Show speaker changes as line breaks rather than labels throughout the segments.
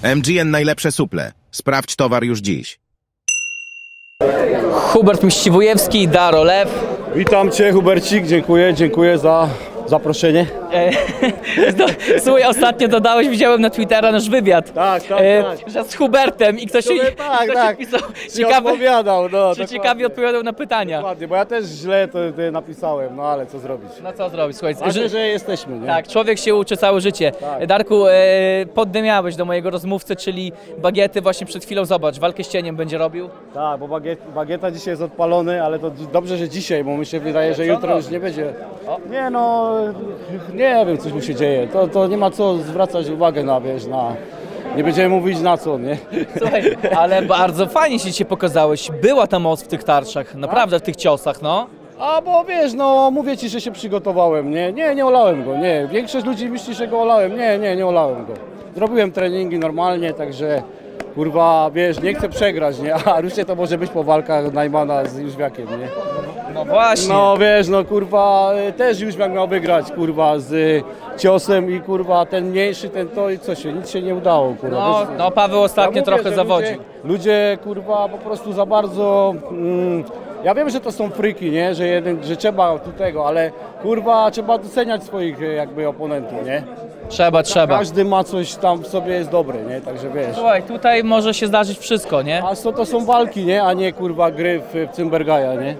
MGN najlepsze suple. Sprawdź towar już dziś.
Hubert Mściwujewski, Daro Lew.
Witam Cię, Hubercik, dziękuję za zaproszenie.
Słuchaj, ostatnio dodałeś, widziałem na Twittera nasz wywiad.
Tak.
Że z Hubertem i ktoś
Tak.
pisał ciekawie odpowiadał na pytania.
Dokładnie, bo ja też źle to napisałem, no ale co zrobić.
No co zrobić, słuchaj.
Ważne, że jesteśmy, nie?
Tak, człowiek się uczy całe życie.
Tak.
Darku, poddymiałeś do mojego rozmówcy, czyli Bagiety właśnie przed chwilą, zobacz, walkę z cieniem będzie robił.
Tak, bo Bagieta dzisiaj jest odpalony, ale to dobrze, że dzisiaj, bo mi się wydaje, że jutro już nie będzie. Nie no, nie wiem, coś mu się dzieje. To nie ma co zwracać uwagę na, wiesz, nie będziemy mówić na co, nie?
Słuchaj, ale bardzo fajnie się dzisiaj pokazałeś. Była ta moc w tych tarczach, naprawdę w tych ciosach, no.
A bo wiesz, no mówię Ci, że się przygotowałem, nie olałem go, nie. Większość ludzi myśli, że go olałem, nie olałem go. Zrobiłem treningi normalnie, także kurwa, wiesz, nie chcę przegrać, nie? A różnie to może być po walkach Najmana z Jóźwiakiem, nie?
No właśnie.
No wiesz, no kurwa, też Jóźwiak miał wygrać, kurwa, z ciosem i kurwa, ten mniejszy, ten to i co się, nic się nie udało, kurwa.
No Paweł ostatnio
mówię,
trochę
że
zawodził.
Ludzie, kurwa, po prostu za bardzo... ja wiem, że to są fryki, nie? Że trzeba tu tego, ale kurwa, trzeba doceniać swoich jakby oponentów, nie?
Trzeba.
Każdy ma coś tam w sobie jest dobre, nie? Także wiesz.
Słuchaj, tutaj może się zdarzyć wszystko, nie?
A to są walki, nie? A nie kurwa gry w Cymbergaja, nie?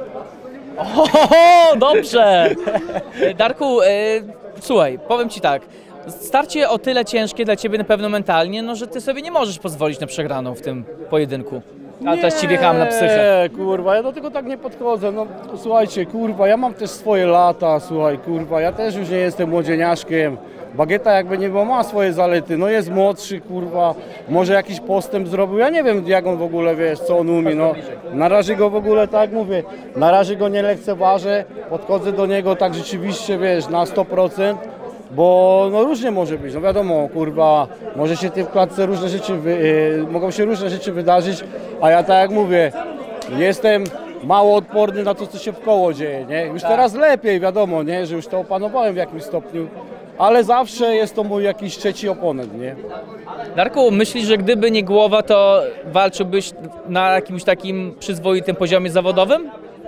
Oho, dobrze! Darku, słuchaj, powiem Ci tak. Starcie o tyle ciężkie dla Ciebie na pewno mentalnie, no że Ty sobie nie możesz pozwolić na przegraną w tym pojedynku. Ale też Ci wjechałem na psychę.
Nie, kurwa, ja do tego tak nie podchodzę. No słuchajcie, kurwa, ja mam też swoje lata, słuchaj, kurwa, ja też już nie jestem młodzieniaszkiem. Bagieta jakby nie było, ma swoje zalety, no jest młodszy, kurwa, może jakiś postęp zrobił, ja nie wiem jak on w ogóle, wiesz, co on umie, no. Na razie go w ogóle, tak jak mówię, na razie go nie lekceważę, podchodzę do niego tak rzeczywiście, wiesz, na 100%, bo no różnie może być, no wiadomo, kurwa, może się w klatce różne rzeczy, mogą się różne rzeczy wydarzyć, a ja tak jak mówię, jestem mało odporny na to, co się w koło dzieje, nie? Już teraz lepiej, wiadomo, nie? Że już to opanowałem w jakimś stopniu, ale zawsze jest to mój jakiś trzeci oponent, nie?
Darku, myślisz, że gdyby nie głowa, to walczyłbyś na jakimś takim przyzwoitym poziomie zawodowym?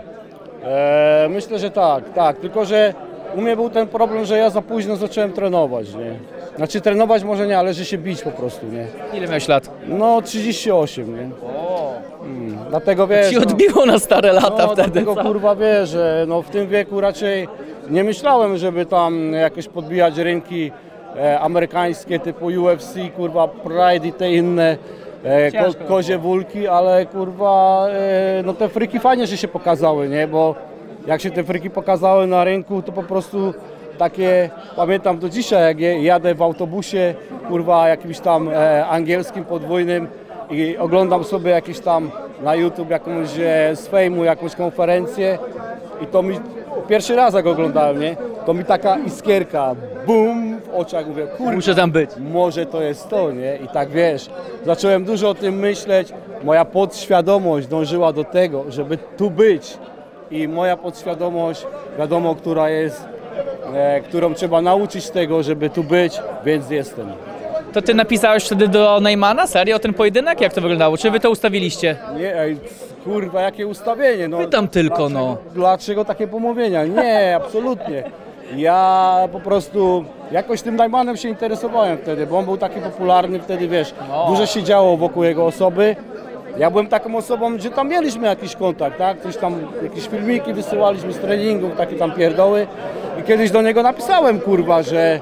Myślę, że tak, tylko że u mnie był ten problem, że ja za późno zacząłem trenować, nie? Znaczy trenować może nie, ale że się bić po prostu, nie?
Ile miałeś lat?
No 38, nie? Dlatego wiesz...
Ci odbiło na stare lata wtedy,
dlatego, kurwa, wiesz, że no, w tym wieku raczej nie myślałem, żeby tam jakoś podbijać rynki amerykańskie typu UFC, kurwa, Pride i te inne kozie wólki, ale kurwa, no te fryki fajnie, że się pokazały, nie? Bo jak się te fryki pokazały na rynku, to po prostu takie, pamiętam do dzisiaj, jak jadę w autobusie, kurwa, jakimś tam angielskim podwójnym i oglądam sobie jakieś tam na YouTube jakąś z Fejmu, jakąś konferencję i to mi, pierwszy raz jak oglądałem, nie? To mi taka iskierka, bum, w oczach, mówię, kurwa,
muszę tam być.
może to jest to, nie? I tak wiesz, zacząłem dużo o tym myśleć, moja podświadomość dążyła do tego, żeby tu być i moja podświadomość, wiadomo, która jest, którą trzeba nauczyć tego, żeby tu być, więc jestem.
To Ty napisałeś wtedy do Najmana? Serio o ten pojedynek? Jak to wyglądało? Czy Wy to ustawiliście?
Nie, kurwa, jakie ustawienie, no.
Pytam tylko, no.
Dlaczego takie pomówienia? Nie, absolutnie. Ja po prostu jakoś tym Najmanem się interesowałem wtedy, bo on był taki popularny wtedy, wiesz, dużo się działo wokół jego osoby. Ja byłem taką osobą, że tam mieliśmy jakiś kontakt, tak? Coś tam, jakieś filmiki wysyłaliśmy z treningów, takie tam pierdoły. I kiedyś do niego napisałem, kurwa, że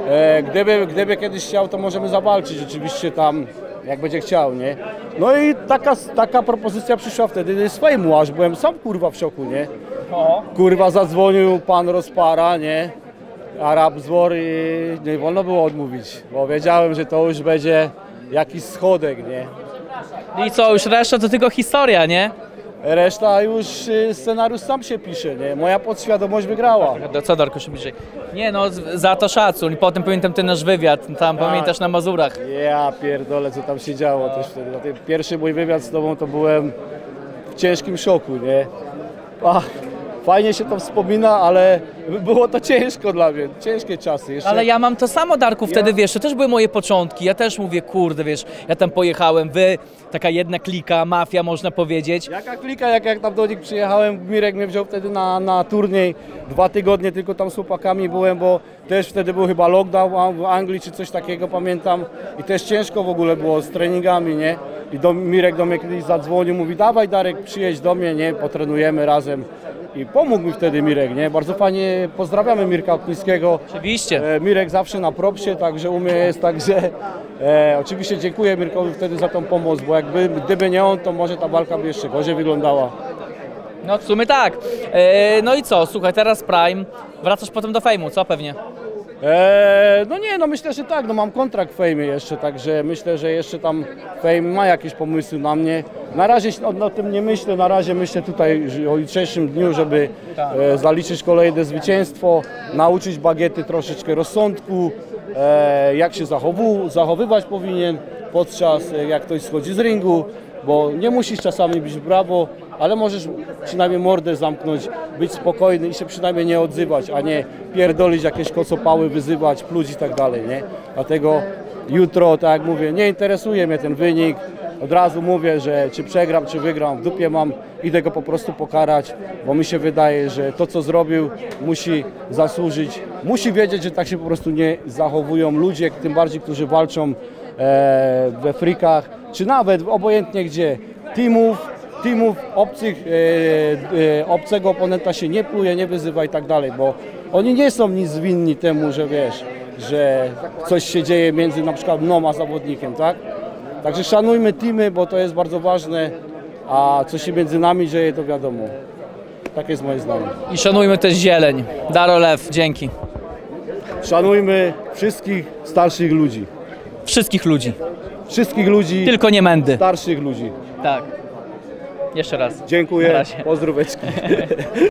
gdyby kiedyś chciał, to możemy zawalczyć oczywiście tam, jak będzie chciał, nie? No i taka propozycja przyszła wtedy z Fejmu, aż byłem sam, kurwa, w szoku, nie? Kurwa, zadzwonił pan Rozpara, nie? Arab Zwor i nie wolno było odmówić, bo wiedziałem, że to już będzie jakiś schodek, nie?
I co, już reszta to tylko historia, nie?
Reszta już scenariusz sam się pisze, nie? Moja podświadomość wygrała.
Co, Darku, się bliżej? Nie no, za to szacun. I potem pamiętam ten nasz wywiad, tam pamiętasz na Mazurach.
Ja pierdolę, co tam się działo też wtedy. Ten pierwszy mój wywiad z tobą to byłem w ciężkim szoku, nie? Fajnie się to wspomina, ale było to ciężko dla mnie, ciężkie czasy. Jeszcze...
Ale ja mam to samo, Darku, wtedy, wiesz, to też były moje początki, ja też mówię, kurde, wiesz, ja tam pojechałem, wy, taka jedna klika, mafia, można powiedzieć.
Jaka klika, jak tam do nich przyjechałem, Mirek mnie wziął wtedy na turniej, 2 tygodnie tylko tam z chłopakami byłem, bo też wtedy był chyba lockdown w Anglii czy coś takiego, pamiętam, i też ciężko w ogóle było z treningami, nie? I Mirek do mnie kiedyś zadzwonił, mówi, dawaj Darek, przyjedź do mnie, nie, potrenujemy razem. I pomógł mi wtedy Mirek, nie? Bardzo fajnie, pozdrawiamy Mirka Oknińskiego.
Oczywiście.
Mirek zawsze na propsie, także u mnie jest, także oczywiście dziękuję Mirkowi wtedy za tą pomoc, bo gdyby nie on, to może ta walka by jeszcze gorzej wyglądała.
No w sumie tak. No i co, słuchaj, teraz Prime, wracasz potem do Fejmu, co pewnie?
No nie, no myślę, że tak, no mam kontrakt w Fejmie jeszcze, także myślę, że jeszcze tam Fame ma jakieś pomysły na mnie. Na razie o tym nie myślę, na razie myślę tutaj o jutrzejszym dniu, żeby zaliczyć kolejne zwycięstwo, nauczyć Bagiety troszeczkę rozsądku, jak się zachowywać powinien podczas jak ktoś schodzi z ringu, bo nie musisz czasami być brawo, ale możesz przynajmniej mordę zamknąć, być spokojny i się przynajmniej nie odzywać, a nie pierdolić jakieś kocopały, wyzywać, pluć i tak dalej, nie? Dlatego jutro, tak jak mówię, nie interesuje mnie ten wynik. Od razu mówię, że czy przegram, czy wygram, w dupie mam, idę go po prostu pokarać, bo mi się wydaje, że to, co zrobił, musi zasłużyć, musi wiedzieć, że tak się po prostu nie zachowują ludzie, tym bardziej, którzy walczą we frikach, czy nawet obojętnie gdzie, teamów obcych, obcego oponenta się nie pluje, nie wyzywa i tak dalej, bo oni nie są nic winni temu, że wiesz, że coś się dzieje między na przykład mną a zawodnikiem, tak? Także szanujmy teamy, bo to jest bardzo ważne, a co się między nami dzieje, to wiadomo. Tak jest moje zdanie.
I szanujmy też zieleń. Daro Lew, dzięki.
Szanujmy wszystkich starszych ludzi.
Wszystkich ludzi.
Wszystkich ludzi,
Tylko nie mędy.
starszych ludzi.
Tak. Jeszcze raz.
Dziękuję,
Na razie.
pozdróweczki.